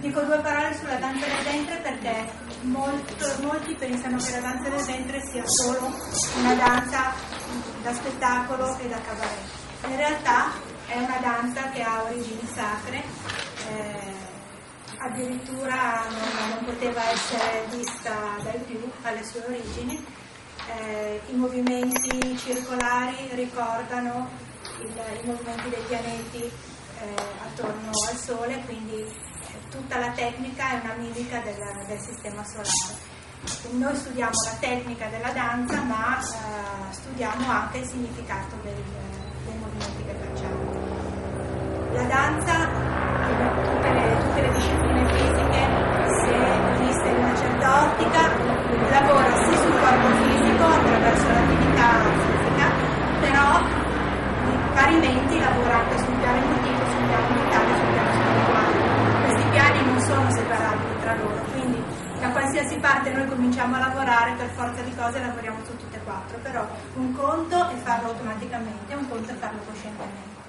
Dico due parole sulla danza del ventre perché molti pensano che la danza del ventre sia solo una danza da spettacolo e da cabaret. In realtà è una danza che ha origini sacre, addirittura non poteva essere vista dai più alle sue origini. I movimenti circolari ricordano i movimenti dei pianeti attorno al Sole, quindi tutta la tecnica è una mimica del sistema solare. Quindi noi studiamo la tecnica della danza, ma studiamo anche il significato dei movimenti che facciamo. La danza, tutte le discipline fisiche, se viste in una certa ottica, lavora sì sul corpo fisico attraverso l'attività fisica, però parimenti lavora anche sul piano emotivo, sul piano mentale, sul piano spirituale. Questi piani non sono separabili tra loro, quindi da qualsiasi parte noi cominciamo a lavorare, per forza di cose lavoriamo su tutte e quattro, però un conto è farlo automaticamente, un conto è farlo coscientemente.